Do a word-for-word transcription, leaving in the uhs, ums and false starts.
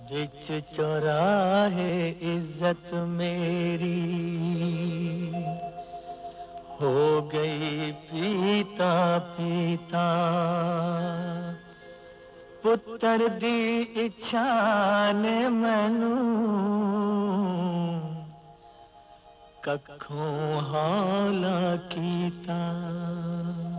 बिच चौराहे इज्जत मेरी हो गई पीता पीता। पुत्र दी इच्छा ने मैनू कखों हौला कीता।